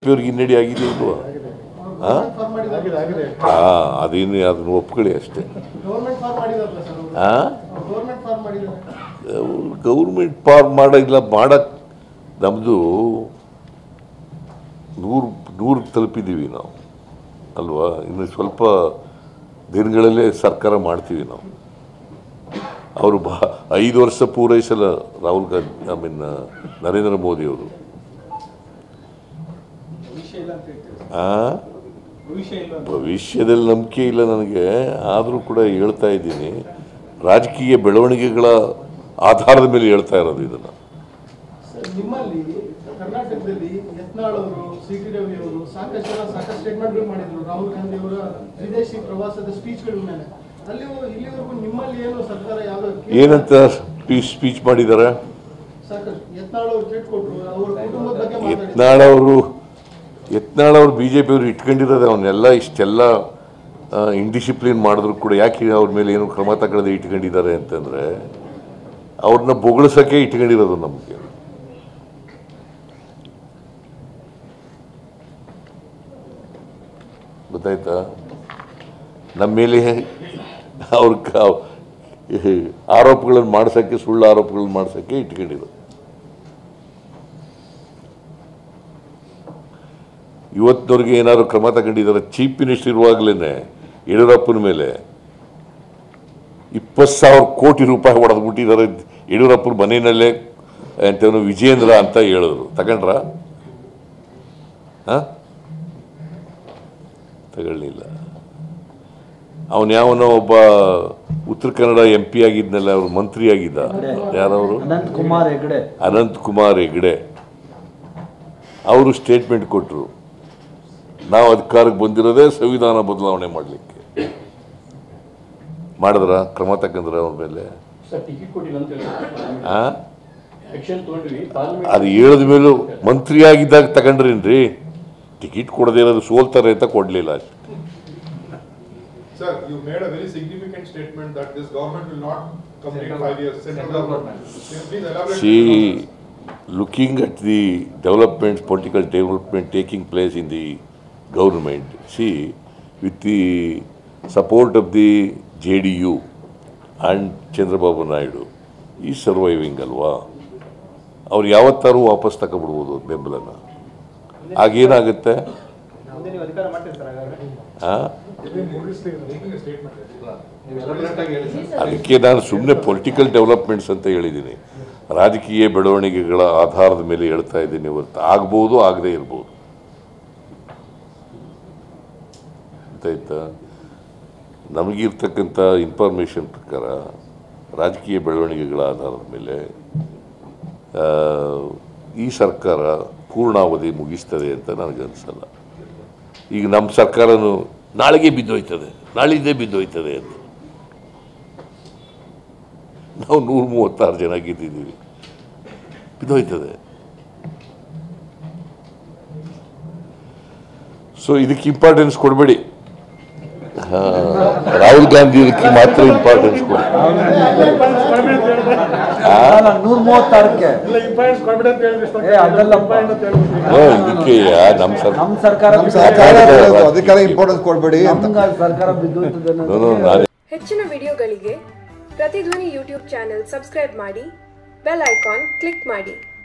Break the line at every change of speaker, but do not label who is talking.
P ಅವ್ರಿಗೆ ಹಿನ್ನಡೆ ಆಗಿದೆ ಇಲ್ವಾ? ಅದೇನು ಅದನ್ನು ಒಪ್ಕೊಳ್ಳಿ ಅಷ್ಟೇ. ಗೌರ್ಮೆಂಟ್ ಫಾರ್ಮ್ ಮಾಡಿಲ್ಲ, ಮಾಡಕ್ಕೆ ನಮ್ಮದು 100 ತಲುಪಿದ್ದೀವಿ ನಾವು ಅಲ್ವಾ. ಇನ್ನು ಸ್ವಲ್ಪ ದಿನಗಳಲ್ಲೇ ಸರ್ಕಾರ ಮಾಡ್ತೀವಿ ನಾವು. ಅವರು 5 ವರ್ಷ ಪೂರೈಸಲ್ಲ ರಾಹುಲ್ ಗಾಂಧಿ, ನರೇಂದ್ರ ಮೋದಿ ಅವರು. ಭವಿಷ್ಯದಲ್ಲಿ ನಂಬಿಕೆ ಇಲ್ಲ ನನಗೆ, ಆದರೂ ಕೂಡ ಹೇಳ್ತಾ ಇದ್ದೀನಿ, ರಾಜಕೀಯ ಬೆಳವಣಿಗೆಗಳ ಆಧಾರದ ಮೇಲೆ ಹೇಳ್ತಾ ಇರೋದು ಇದನ್ನು.
ನಿಮ್ಮಲ್ಲಿ ಕರ್ನಾಟಕದಲ್ಲಿ ಯತ್ನಾಳ್ ಅವರು, ಸಿ.ಟಿ. ರವಿ ಅವರು ಸಾಕಷ್ಟು ಸ್ಟೇಟ್ಮೆಂಟ್ಗಳು ಮಾಡಿದ್ರು ರಾಹುಲ್ ಗಾಂಧಿ ಅವರ ವಿದೇಶಿ ಪ್ರವಾಸದ ಸ್ಪೀಚ್ಗಳ ಮೇಲೆ. ಇಲ್ಲಿವರೆಗೂ ನಿಮ್ಮಲ್ಲಿ ಏನು ಸರ್ಕಾರ ಯಾವ್ದು
ಏನಂತ ಸ್ಪೀಚ್ ಮಾಡಿದ್ದಾರೆ?
ಯತ್ನಾಳ್ ಅವರು ಟ್ವೀಟ್ ಕೊಟ್ಟರು, ಅವರ ಕುಟುಂಬದ ಬಗ್ಗೆ
ಯತ್ನಾಳ್ ಅವರು BJP ಅವರು ಇಟ್ಕೊಂಡಿರೋದು ಅವನ್ನೆಲ್ಲ ಇಷ್ಟೆಲ್ಲ ಇಂಡಿಸಿಪ್ಲಿನ್ ಮಾಡಿದ್ರು ಕೂಡ ಯಾಕೆ ಅವ್ರ ಮೇಲೆ ಏನು ಕ್ರಮ ತಗೊಳ್ಳದೆ ಇಟ್ಕೊಂಡಿದ್ದಾರೆ ಅಂತಂದರೆ ಅವ್ರನ್ನ ಬೊಗಳಿಸೋಕ್ಕೆ ಇಟ್ಕೊಂಡಿರೋದು ನಮಗೆ. ಗೊತ್ತಾಯ್ತಾ? ನಮ್ಮ ಮೇಲೆ ಅವ್ರ ಆರೋಪಗಳನ್ನು ಮಾಡ್ಸೋಕ್ಕೆ, ಸುಳ್ಳು ಆರೋಪಗಳನ್ನು ಮಾಡ್ಸೋಕ್ಕೆ ಇಟ್ಕೊಂಡಿರೋದು. ಇವತ್ತಿನವ್ರಿಗೆ ಏನಾದ್ರು ಕ್ರಮ ತಗೊಂಡಿದ್ದಾರೆ? ಚೀಫ್ ಮಿನಿಸ್ಟರ್ ಇರುವಾಗಲೇ ಯಡಿಯೂರಪ್ಪನ ಮೇಲೆ 20,000 ಕೋಟಿ ರೂಪಾಯಿ ಹೊಡೆದ್ಬಿಟ್ಟಿದ್ದಾರೆ ಯಡಿಯೂರಪ್ಪನ ಮನೆಯಲ್ಲೇ ಅಂತೇನು ವಿಜಯೇಂದ್ರ ಅಂತ ಹೇಳಿದ್ರು. ತಗೊಂಡ್ರ? ತಗೊಳ್ಳಿಲ್ಲ. ಅವನು ಯಾವನೋ ಒಬ್ಬ ಉತ್ತರ ಕನ್ನಡ MP ಆಗಿದ್ನಲ್ಲ, ಅವರು ಮಂತ್ರಿ ಆಗಿದ್ದ, ಯಾರವರು? ಅನಂತ್ ಕುಮಾರ್ ಹೆಗಡೆ. ಅವರು ಸ್ಟೇಟ್ಮೆಂಟ್ ಕೊಟ್ಟರು, ನಾವು ಅಧಿಕಾರಕ್ಕೆ ಬಂದಿರೋದೇ ಸಂವಿಧಾನ ಬದಲಾವಣೆ ಮಾಡಲಿಕ್ಕೆ. ಮಾಡಿದ್ರ? ಕ್ರಮ ತಗೊಂಡ್ರ ಅವ್ರ ಮೇಲೆ? ಅದು ಹೇಳಿದ ಮೇಲೂ ಮಂತ್ರಿ ಆಗಿದ್ದಾಗ ತಗೊಂಡ್ರೇನ್ರಿ? ಟಿಕೆಟ್ ಕೊಡದೇ ಇರೋದು ಸೋಲ್ತಾರೆ ಅಂತ ಕೊಡಲಿಲ್ಲ ಅಷ್ಟೇ.
Sir, you made a very significant statement that this government will not complete 5 years. Central government. Please elaborate.
See, looking at the developments, political development taking place in the government, see, with the support of the JDU and Chandrababu Naidu, is surviving alwa. ಅವ್ರು ಯಾವತ್ತಾರು ವಾಪಸ್ ತಗೊಬಿಡ್ಬೋದು ಬೆಂಬಲನ. ಆಗೇನಾಗುತ್ತೆ? ಅದಕ್ಕೆ ನಾನು ಸುಮ್ಮನೆ political developments ಅಂತ ಹೇಳಿದ್ದೀನಿ, ರಾಜಕೀಯ ಬೆಳವಣಿಗೆಗಳ ಆಧಾರದ ಮೇಲೆ ಹೇಳ್ತಾ ಇದ್ದೀನಿ ಹೊರತು ಆಗ್ಬೋದು, ಆಗದೇ ಇರ್ಬೋದು. ಗೊತ್ತಾಯ್ತಾ? ನಮಗಿರ್ತಕ್ಕಂಥ ಇನ್ಫಾರ್ಮೇಷನ್ ಪ್ರಕಾರ ರಾಜಕೀಯ ಬೆಳವಣಿಗೆಗಳ ಆಧಾರದ ಮೇಲೆ ಈ ಸರ್ಕಾರ ಪೂರ್ಣಾವಧಿ ಮುಗಿಸ್ತದೆ ಅಂತ ನನಗನ್ಸಲ್ಲ. ಈಗ ನಮ್ಮ ಸರ್ಕಾರನೂ ನಾಳೆಗೆ ಬಿದ್ದೋಯ್ತದೆ, ನಾಳಿದ್ದೇ ಬಿದ್ದೋಯ್ತದೆ ಅಂತ. ನಾವು 136 ಜನ ಗೆದ್ದಿದ್ದೀವಿ, ಬಿದ್ದೋಯ್ತದೆ. ಸೊ ಇದಕ್ಕೆ ಇಂಪಾರ್ಟೆನ್ಸ್ ಕೊಡಬೇಡಿ. ರಾಹುಲ್ ಗಾಂಧಿ ಇದಕ್ಕೆ ಮಾತ್ರ ಇಂಪಾರ್ಟೆನ್ಸ್ ಕೊಡಿ.
136ಕ್ಕೆ
ನಮ್ಮ
ಸರ್ಕಾರ
ಇಂಪಾರ್ಟೆನ್ಸ್ ಕೊಡಬೇಡಿ.
ಹೆಚ್ಚಿನ ವಿಡಿಯೋಗಳಿಗೆ ಪ್ರತಿಧ್ವನಿ ಯೂಟ್ಯೂಬ್ ಚಾನೆಲ್ ಸಬ್ಸ್ಕ್ರೈಬ್ ಮಾಡಿ, ಬೆಲ್ ಐಕಾನ್ ಕ್ಲಿಕ್ ಮಾಡಿ.